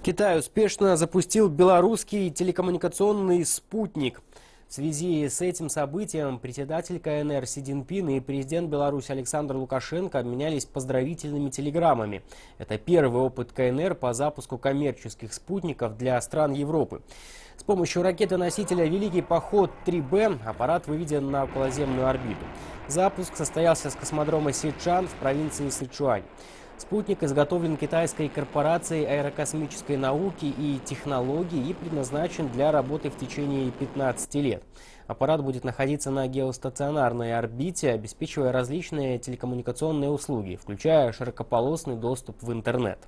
Китай успешно запустил белорусский телекоммуникационный спутник. В связи с этим событием председатель КНР Си Цзиньпин и президент Беларуси Александр Лукашенко обменялись поздравительными телеграммами. Это первый опыт КНР по запуску коммерческих спутников для стран Европы. С помощью ракеты-носителя «Великий поход-3Б» аппарат выведен на околоземную орбиту. Запуск состоялся с космодрома Сичан в провинции Сычуань. Спутник изготовлен китайской корпорацией аэрокосмической науки и технологий и предназначен для работы в течение 15 лет. Аппарат будет находиться на геостационарной орбите, обеспечивая различные телекоммуникационные услуги, включая широкополосный доступ в интернет.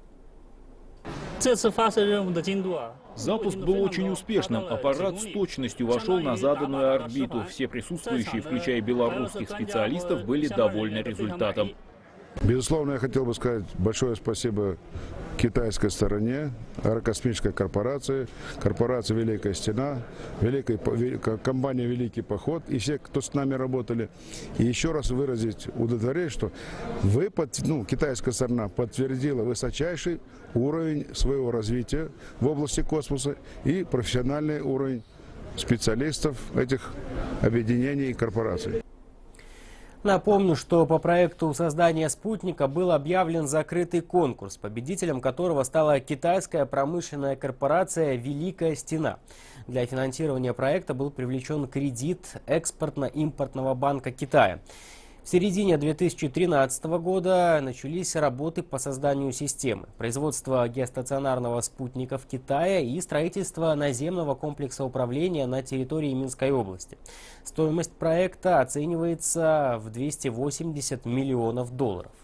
Запуск был очень успешным. Аппарат с точностью вошел на заданную орбиту. Все присутствующие, включая белорусских специалистов, были довольны результатом. Безусловно, я хотел бы сказать большое спасибо китайской стороне, аэрокосмической корпорации, корпорации «Великая стена», компании «Великий поход» и все, кто с нами работали. И еще раз выразить удовлетворение, что китайская сторона подтвердила высочайший уровень своего развития в области космоса и профессиональный уровень специалистов этих объединений и корпораций. Напомню, что по проекту создания спутника был объявлен закрытый конкурс, победителем которого стала китайская промышленная корпорация «Великая стена». Для финансирования проекта был привлечен кредит Экспортно-импортного банка Китая. В середине 2013 года начались работы по созданию системы, производство геостационарного спутника в Китае и строительство наземного комплекса управления на территории Минской области. Стоимость проекта оценивается в $280 миллионов.